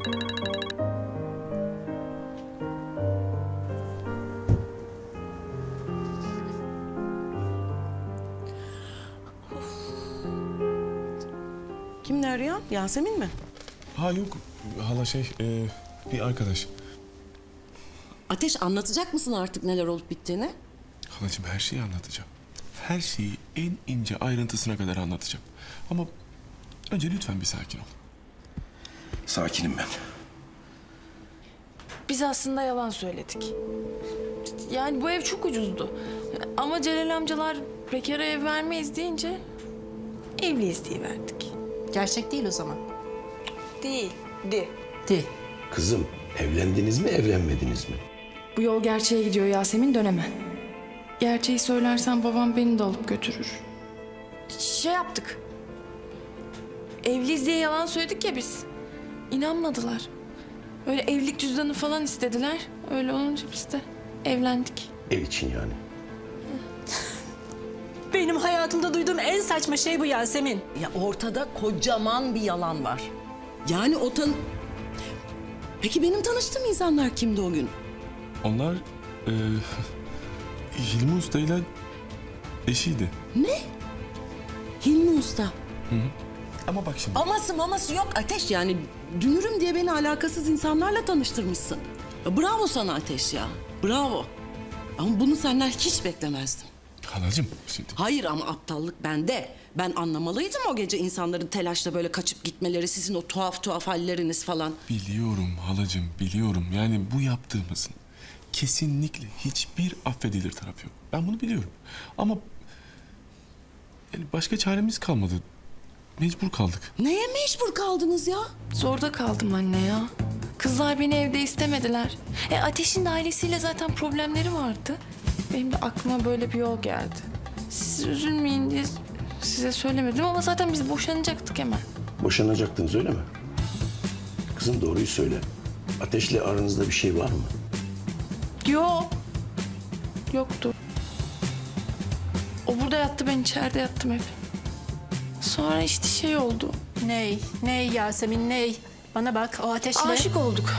Kim ne arıyor? Yasemin mi? Ha yok hala bir arkadaş. Ateş, anlatacak mısın artık neler olup bittiğini? Halacığım her şeyi anlatacağım. Her şeyi en ince ayrıntısına kadar anlatacağım. Ama önce lütfen bir sakin ol. Sakinim ben. Biz aslında yalan söyledik. Yani bu ev çok ucuzdu. Ama Celal amcalar bekara ev vermeyiz deyince evliyiz diye verdik. Gerçek değil o zaman. Değildi. Değil. Kızım, evlendiniz mi, evlenmediniz mi? Bu yol gerçeğe gidiyor Yasemin, döneme. Gerçeği söylersen babam beni de alıp götürür. Şey yaptık. Evliyiz diye yalan söyledik ya biz. İnanmadılar. Öyle evlilik cüzdanı falan istediler. Öyle olunca biz de evlendik. Ev için yani. Benim hayatımda duyduğum en saçma şey bu Yasemin. Ya ortada kocaman bir yalan var. Yani Peki benim tanıştığım insanlar kimdi o gün? Onlar Hilmi Usta ile eşiydi. Ne? Hilmi Usta. Hı. Ama bak şimdi. Maması yok Ateş, yani dünürüm diye beni alakasız insanlarla tanıştırmışsın. Ya bravo sana Ateş ya, bravo. Ama bunu senden hiç beklemezdim. Halacığım şimdi. Hayır ama aptallık bende. Ben anlamalıydım o gece insanların telaşla böyle kaçıp gitmeleri, sizin o tuhaf halleriniz falan. Biliyorum halacığım, biliyorum. Yani bu yaptığımızın kesinlikle hiçbir affedilir tarafı yok. Ben bunu biliyorum. Ama yani başka çaremiz kalmadı. Mecbur kaldık. Neye mecbur kaldınız ya? Zorda kaldım anne ya. Kızlar beni evde istemediler. Ateş'in de ailesiyle zaten problemleri vardı. Benim de aklıma böyle bir yol geldi. Siz üzülmeyin diye size söylemedim ama zaten biz boşanacaktık hemen. Boşanacaktınız öyle mi? Kızım doğruyu söyle. Ateş'le aranızda bir şey var mı? Yok. Yoktu. O burada yattı, ben içeride yattım hep. Sonra işte şey oldu. Ney Yasemin ney? Bana bak o Ateş'le... Aşık olduk.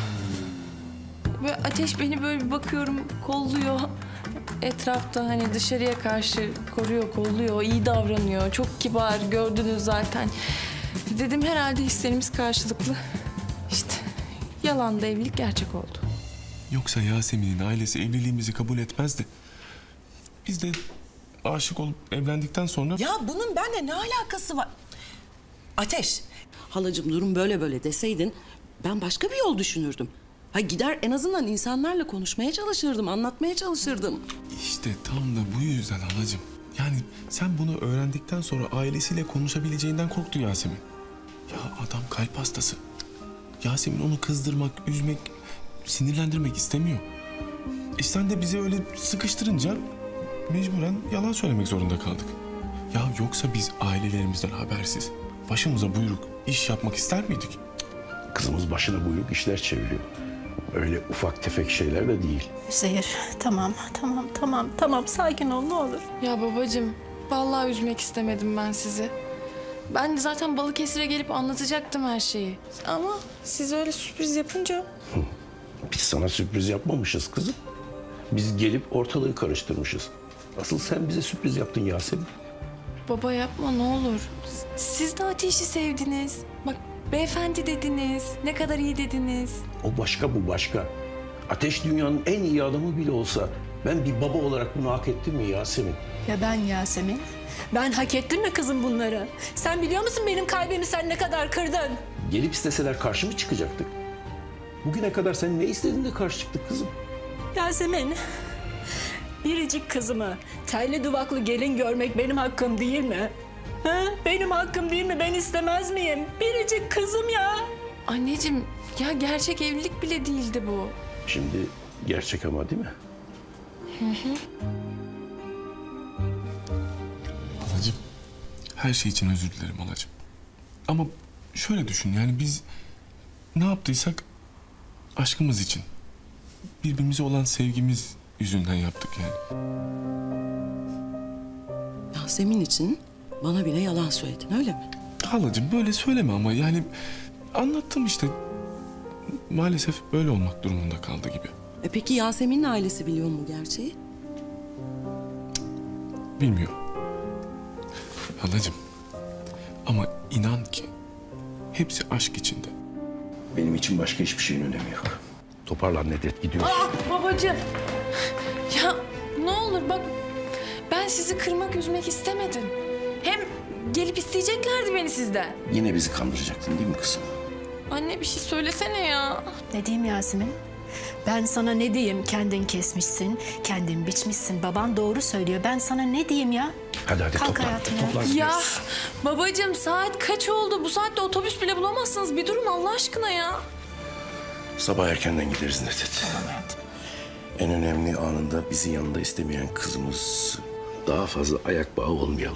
Ve Ateş beni böyle bir bakıyorum, kolluyor. Etrafta hani dışarıya karşı koruyor, kolluyor, iyi davranıyor. Çok kibar, gördünüz zaten. Dedim herhalde hislerimiz karşılıklı. İşte yalan da evlilik gerçek oldu. Yoksa Yasemin'in ailesi evliliğimizi kabul etmezdi. Biz de aşık olup evlendikten sonra... Ya bunun benimle ne alakası var? Ateş, halacığım durum böyle deseydin ben başka bir yol düşünürdüm. Ha gider en azından insanlarla konuşmaya çalışırdım, anlatmaya çalışırdım. İşte tam da bu yüzden halacığım. Yani sen bunu öğrendikten sonra ailesiyle konuşabileceğinden korktu Yasemin. Ya adam kalp hastası. Yasemin onu kızdırmak, üzmek, sinirlendirmek istemiyor. Sen de bizi öyle sıkıştırınca mecburen yalan söylemek zorunda kaldık. Ya yoksa biz ailelerimizden habersiz, başımıza buyruk iş yapmak ister miydik? Kızımız başına buyruk işler çeviriyor. Öyle ufak tefek şeyler de değil. Zehir tamam sakin ol ne olur. Ya babacığım, vallahi üzmek istemedim ben sizi. Ben de zaten Balıkesir'e gelip anlatacaktım her şeyi. Ama siz öyle sürpriz yapınca... Biz sana sürpriz yapmamışız kızım. Biz gelip ortalığı karıştırmışız. Asıl sen bize sürpriz yaptın Yasemin. Baba yapma ne olur. Siz de Ateş'i sevdiniz. Bak beyefendi dediniz. Ne kadar iyi dediniz. O başka, bu başka. Ateş dünyanın en iyi adamı bile olsa ben bir baba olarak bunu hak ettim mi Yasemin? Ya ben Yasemin? Ben hak ettim mi kızım bunları? Sen biliyor musun benim kalbimi sen ne kadar kırdın? Gelip isteseler karşı mı çıkacaktık? Bugüne kadar sen ne istedin de karşı çıktık kızım? Yasemin, biricik kızımı telli duvaklı gelin görmek benim hakkım değil mi? Ha? Benim hakkım değil mi? Ben istemez miyim? Biricik kızım ya. Anneciğim ya gerçek evlilik bile değildi bu. Şimdi gerçek ama değil mi? Halacığım, her şey için özür dilerim halacığım. Ama şöyle düşün, yani biz ne yaptıysak aşkımız için, birbirimize olan sevgimiz yüzünden yaptık yani. Yasemin için bana bile yalan söyledin öyle mi? Halacığım böyle söyleme ama yani anlattım işte. maalesef böyle olmak durumunda kaldı gibi. Peki Yasemin'in ailesi biliyor mu gerçeği? Bilmiyor. Halacığım. Ama inan ki hepsi aşk içinde. Benim için başka hiçbir şeyin önemi yok. Toparlan Nedret, gidiyoruz. Babacığım. Ya ne olur bak, ben sizi kırmak, üzmek istemedim. Hem gelip isteyeceklerdi beni sizden. Yine bizi kandıracaktın değil mi kızım? Anne bir şey söylesene ya. Ne diyeyim Yasemin? Ben sana ne diyeyim? Kendin kesmişsin, kendin biçmişsin. Baban doğru söylüyor. Ben sana ne diyeyim ya? Hadi Kalk toplan. hayatım ya. Toplan Ya gidiyoruz. babacığım, saat kaç oldu? Bu saatte otobüs bile bulamazsınız. Bir durun Allah aşkına ya. Sabah erkenden gideriz Nedret. En önemli anında bizi yanında istemeyen kızımız, daha fazla ayak bağı olmayalım.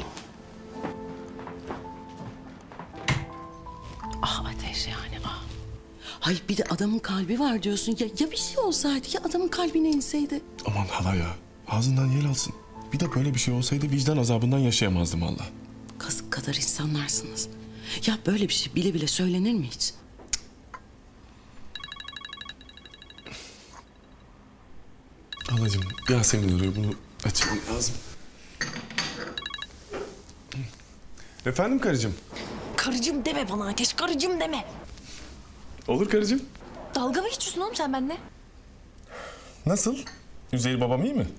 Ah Ateş yani ah. Hayır bir de adamın kalbi var diyorsun. Ya bir şey olsaydı, ya adamın kalbine inseydi. Aman hala ya. Ağzından yel alsın. Bir de böyle bir şey olsaydı vicdan azabından yaşayamazdım Allah. Kazık kadar insanlarsınız. Ya böyle bir şey bile bile söylenir mi hiç? Halacığım Yasemin arıyor, bunu açmam lazım. Efendim karıcığım? Karıcığım deme bana Ateş, karıcığım deme. Olur karıcığım. Dalga mı geçiyorsun oğlum sen benimle? Nasıl? Üzeyir babam iyi mi?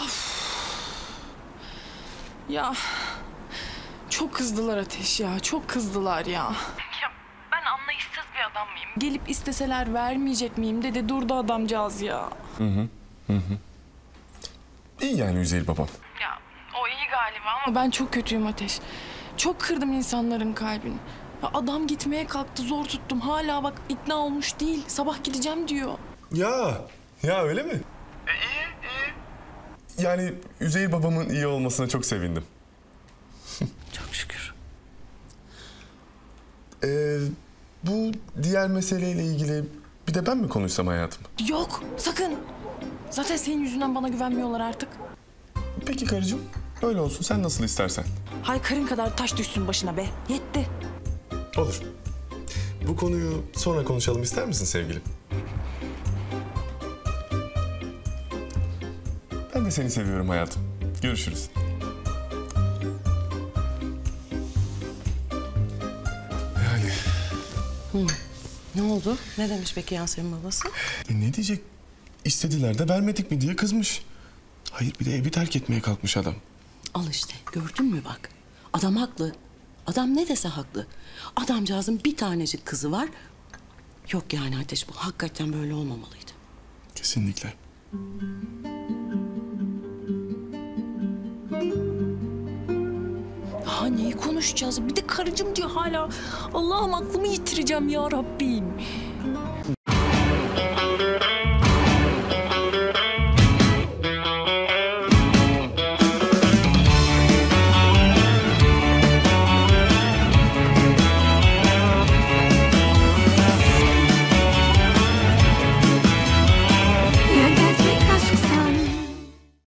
Ya çok kızdılar Ateş ya, çok kızdılar ya. Ya ben anlayışsız bir adam mıyım? Gelip isteseler vermeyecek miyim dedi, durdu adamcağız ya. İyi yani Üzeyir babam. Ya o iyi galiba ama ben çok kötüyüm Ateş. Çok kırdım insanların kalbini. Ya adam gitmeye kalktı, zor tuttum. Hala bak ikna olmuş değil. Sabah gideceğim diyor. Ya öyle mi? İyi. Yani Üzeyir babamın iyi olmasına çok sevindim. Çok şükür. Bu diğer meseleyle ilgili bir de ben mi konuşsam hayatım? Yok sakın. Zaten senin yüzünden bana güvenmiyorlar artık. Peki karıcığım, öyle olsun. Sen nasıl istersen. Hay karın kadar taş düşsün başına be. Yetti. Olur. Bu konuyu sonra konuşalım ister misin sevgilim? Ben de seni seviyorum hayatım. Görüşürüz. Yani Ne oldu? Ne demiş peki Yasemin babası? ne diyecek? İstediler de vermedik mi diye kızmış. Hayır bir de evi terk etmeye kalkmış adam. Al işte gördün mü bak. Adam haklı. Adam ne dese haklı. Adamcağızın bir tanecik kızı var. Yok yani Ateş, bu hakikaten böyle olmamalıydı. Kesinlikle. Ha neyi konuşacağız? Bir de karıcığım diyor hala. Allah'ım aklımı yitireceğim ya Rabbim.